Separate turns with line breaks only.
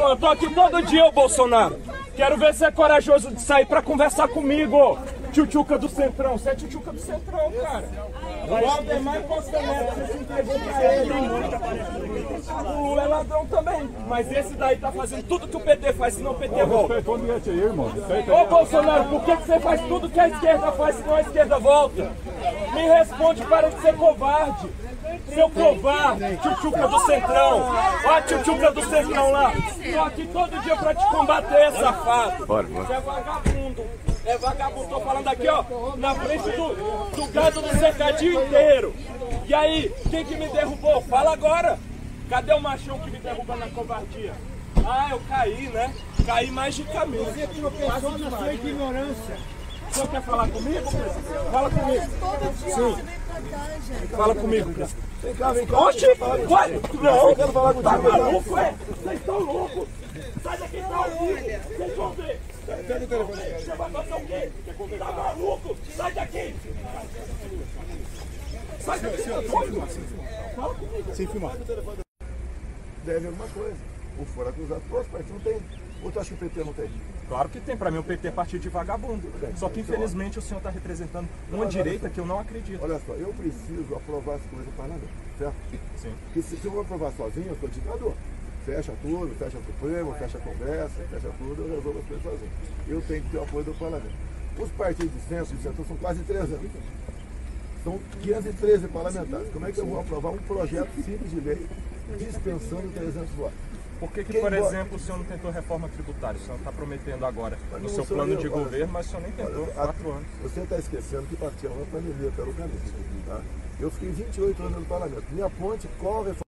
atenção, eu tô aqui todo dia, ô Bolsonaro. Quero ver se é corajoso de sair pra conversar comigo, tchutchuca do Centrão. Você é tchutchuca do Centrão, cara. O Aldemar Costa Neto, você se entregou pra ele. O Lula é ladrão também. Mas esse daí tá fazendo tudo que o PT faz, senão o PT volta. Ô Bolsonaro, por que você faz tudo que a esquerda faz, senão a esquerda volta? Me responde, para de ser covarde. Seu covarde, tchutchuca do Centrão. Ó a tchutchuca do Centrão lá. Tô aqui todo dia pra te combater, safado. Você é vagabundo. É vagabundo. Tô falando aqui, ó, na frente do gado do cercadinho inteiro. E aí, quem que me derrubou? Fala agora. Cadê o machão que me derruba na covardia? Ah, eu caí, né? Caí magicamente.
Você tropeçou na sua ignorância.
O senhor quer falar comigo, presidente? Fala comigo. Sim. Fala comigo, presidente.
Vem cá, vem cá.
Oxi! Vai! Não!
Eu quero falar contigo.
Tá maluco, é? Vocês estão loucos! Sai daqui, tá ao vivo! Vocês vão ver!
Pega o telefone.
Você vai fazer o quê? Tá maluco? Sai daqui! Sai daqui! Fala comigo!
Sem filmar. Deve alguma coisa. O fora acusado. Todos os partidos não tem. Ou tu acha que o PT não tem?
Claro que tem, pra mim o PT é partido de vagabundo. Só que infelizmente o senhor está representando uma direita que eu não acredito.
Olha só, eu preciso aprovar as coisas no parlamento, certo?
Sim.
Porque se eu vou aprovar sozinho, eu sou ditador. Fecha tudo, fecha o Supremo, fecha a Congresso, fecha tudo, eu resolvo as coisas sozinho. Eu tenho que ter o apoio do parlamento. Os partidos de centro e centro são quase 300. São 513 parlamentares. Como é que eu vou aprovar um projeto simples de lei dispensando 300 votos?
Por que, por exemplo, o senhor não tentou reforma tributária? O senhor está prometendo agora no seu plano de governo, mas o senhor nem tentou 4 anos.
Você está esquecendo que partiu uma pandemia pelo caminho. Tá? Eu fiquei 28 anos no parlamento. Minha ponte, qual reforma?